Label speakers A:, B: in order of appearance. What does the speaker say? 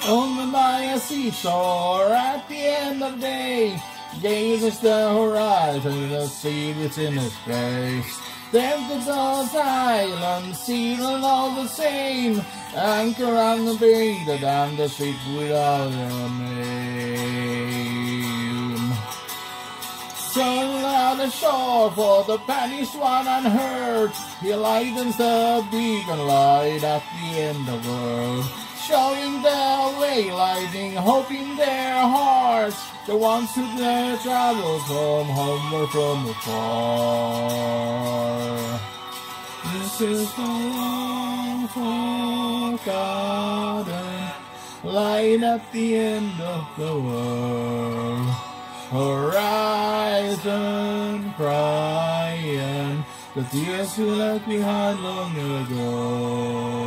A: On by a seashore at the end of the day, gazes the horizon, the sea within his face. Then the God's island, sealed all the same, anchor on the bay, the damn the ship without a name. Sail out the shore for the banished one unheard, he lightens the beacon light at the end of the world, showing the way, lighting hope in their hearts, the ones who their travels home, homeward from afar. This is the long forgotten light at the end of the world. Horizon crying, the tears we left behind long ago.